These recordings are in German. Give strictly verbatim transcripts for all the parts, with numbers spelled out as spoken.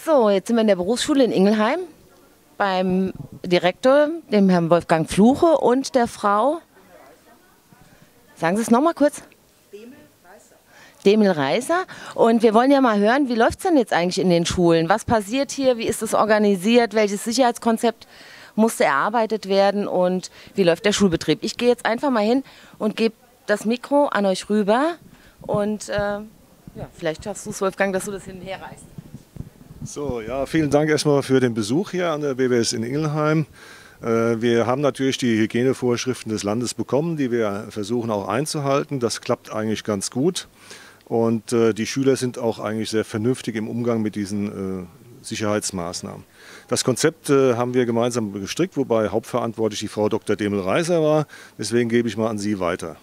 So, jetzt sind wir in der Berufsschule in Ingelheim beim Direktor, dem Herrn Wolfgang Fluche und der Frau, sagen Sie es nochmal kurz? Demel Reißer. Demel Reißer. Und wir wollen ja mal hören, wie läuft es denn jetzt eigentlich in den Schulen? Was passiert hier? Wie ist es organisiert? Welches Sicherheitskonzept musste erarbeitet werden? Und wie läuft der Schulbetrieb? Ich gehe jetzt einfach mal hin und gebe das Mikro an euch rüber. Und äh, ja, vielleicht schaffst du es, Wolfgang, dass du das hin und her reißt. So, ja, vielen Dank erstmal für den Besuch hier an der B W S in Ingelheim. Wir haben natürlich die Hygienevorschriften des Landes bekommen, die wir versuchen auch einzuhalten. Das klappt eigentlich ganz gut. Und die Schüler sind auch eigentlich sehr vernünftig im Umgang mit diesen Sicherheitsmaßnahmen. Das Konzept haben wir gemeinsam gestrickt, wobei hauptverantwortlich die Frau Doktor Demel Reißer war. Deswegen gebe ich mal an Sie weiter.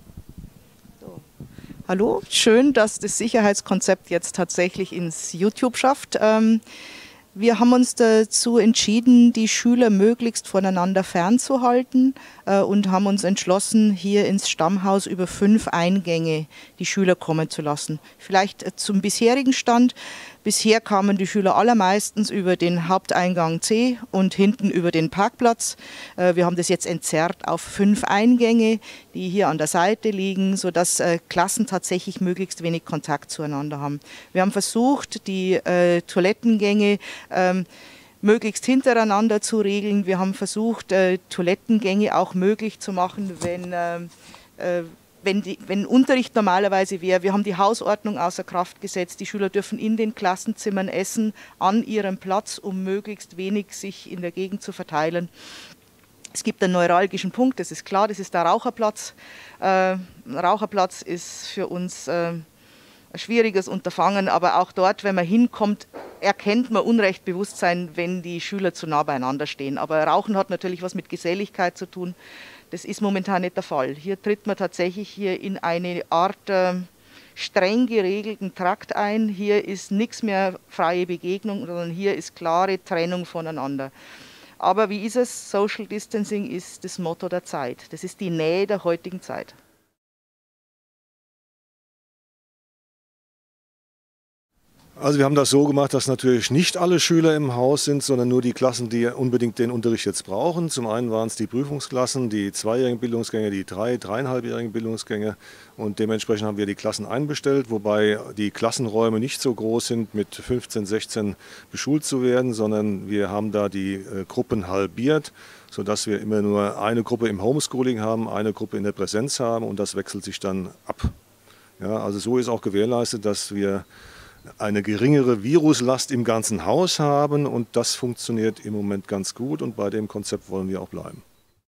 Hallo, schön, dass das Sicherheitskonzept jetzt tatsächlich ins YouTube schafft. Wir haben uns dazu entschieden, die Schüler möglichst voneinander fernzuhalten und haben uns entschlossen, hier ins Stammhaus über fünf Eingänge die Schüler kommen zu lassen. Vielleicht zum bisherigen Stand. Bisher kamen die Schüler allermeistens über den Haupteingang C und hinten über den Parkplatz. Wir haben das jetzt entzerrt auf fünf Eingänge, die hier an der Seite liegen, sodass Klassen tatsächlich möglichst wenig Kontakt zueinander haben. Wir haben versucht, die äh, Toilettengänge ähm, möglichst hintereinander zu regeln. Wir haben versucht, äh, Toilettengänge auch möglich zu machen, wenn äh, äh, Wenn, die, wenn Unterricht normalerweise wäre. Wir haben die Hausordnung außer Kraft gesetzt. Die Schüler dürfen in den Klassenzimmern essen, an ihrem Platz, um möglichst wenig sich in der Gegend zu verteilen. Es gibt einen neuralgischen Punkt, das ist klar, das ist der Raucherplatz. Äh, Raucherplatz ist für uns äh, ein schwieriges Unterfangen, aber auch dort, wenn man hinkommt, erkennt man Unrechtbewusstsein, wenn die Schüler zu nah beieinander stehen. Aber Rauchen hat natürlich was mit Geselligkeit zu tun. Das ist momentan nicht der Fall. Hier tritt man tatsächlich hier in eine Art äh, streng geregelten Trakt ein. Hier ist nichts mehr freie Begegnung, sondern hier ist klare Trennung voneinander. Aber wie ist es? Social Distancing ist das Motto der Zeit. Das ist die Nähe der heutigen Zeit. Also wir haben das so gemacht, dass natürlich nicht alle Schüler im Haus sind, sondern nur die Klassen, die unbedingt den Unterricht jetzt brauchen. Zum einen waren es die Prüfungsklassen, die zweijährigen Bildungsgänge, die drei-, dreieinhalbjährigen Bildungsgänge. Und dementsprechend haben wir die Klassen einbestellt, wobei die Klassenräume nicht so groß sind, mit fünfzehn, sechzehn beschult zu werden, sondern wir haben da die äh, Gruppen halbiert, sodass wir immer nur eine Gruppe im Homeschooling haben, eine Gruppe in der Präsenz haben und das wechselt sich dann ab. Ja, also so ist auch gewährleistet, dass wir eine geringere Viruslast im ganzen Haus haben und das funktioniert im Moment ganz gut und bei dem Konzept wollen wir auch bleiben.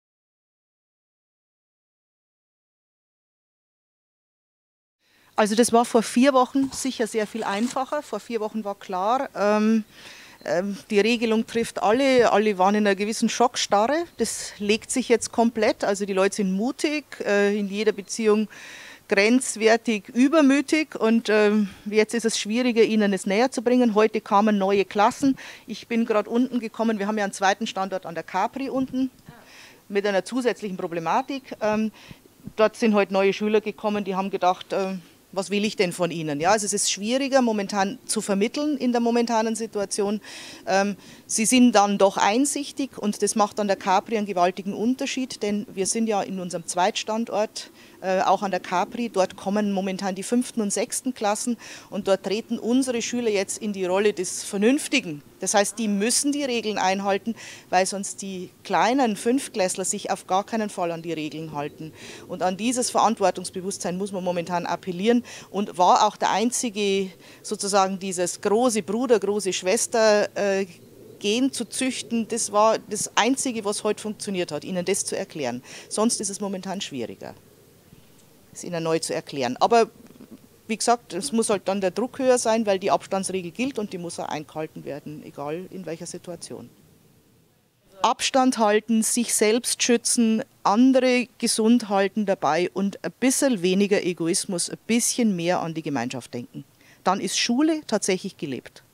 Also das war vor vier Wochen sicher sehr viel einfacher. Vor vier Wochen war klar, ähm, ähm, die Regelung trifft alle, alle waren in einer gewissen Schockstarre. Das legt sich jetzt komplett, also die Leute sind mutig, äh, in jeder Beziehung grenzwertig übermütig und ähm, jetzt ist es schwieriger, ihnen es näher zu bringen. Heute kamen neue Klassen. Ich bin gerade unten gekommen, wir haben ja einen zweiten Standort an der Capri unten mit einer zusätzlichen Problematik. Ähm, dort sind heute neue Schüler gekommen, die haben gedacht, äh, was will ich denn von ihnen? Ja, also es ist schwieriger momentan zu vermitteln in der momentanen Situation. Ähm, sie sind dann doch einsichtig und das macht an der Capri einen gewaltigen Unterschied, denn wir sind ja in unserem Zweitstandort, äh, auch an der Capri. Dort kommen momentan die fünften und sechsten Klassen und dort treten unsere Schüler jetzt in die Rolle des Vernünftigen. Das heißt, die müssen die Regeln einhalten, weil sonst die kleinen Fünftklässler sich auf gar keinen Fall an die Regeln halten. Und an dieses Verantwortungsbewusstsein muss man momentan appellieren und war auch der einzige, sozusagen dieses große Bruder, große Schwester äh, Gen zu züchten, das war das Einzige, was heute funktioniert hat, ihnen das zu erklären. Sonst ist es momentan schwieriger, es ihnen neu zu erklären. Aber wie gesagt, es muss halt dann der Druck höher sein, weil die Abstandsregel gilt und die muss auch eingehalten werden, egal in welcher Situation. Abstand halten, sich selbst schützen, andere gesund halten dabei und ein bisschen weniger Egoismus, ein bisschen mehr an die Gemeinschaft denken. Dann ist Schule tatsächlich gelebt.